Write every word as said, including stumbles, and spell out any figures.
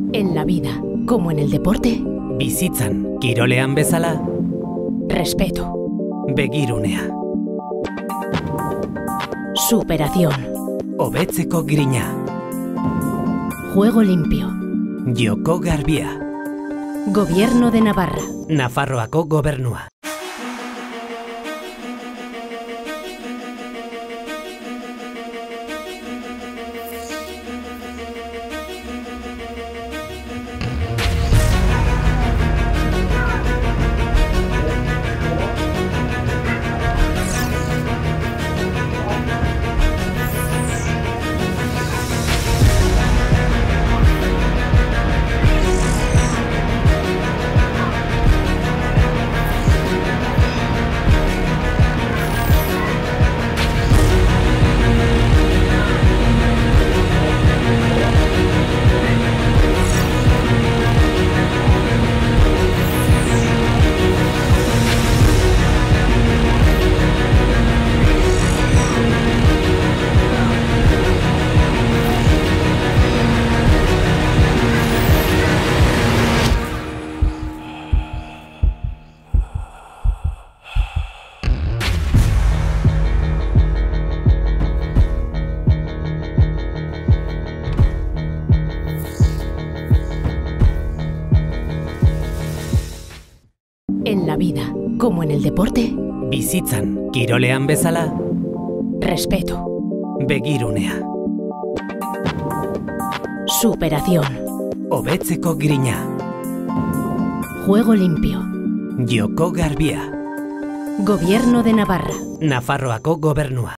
En la vida, como en el deporte, bizitzan, kirolean bezala, respeto, begirunea, superación, hobetzeko grina, juego limpio, joko garbia, Gobierno de Navarra, Nafarroako gobernua. En la vida, como en el deporte, Bizitzan, kirolean bezala, respeto, begirunea, superación, hobetzeko grina, juego limpio, joko garbia, Gobierno de Navarra, Nafarroako gobernua.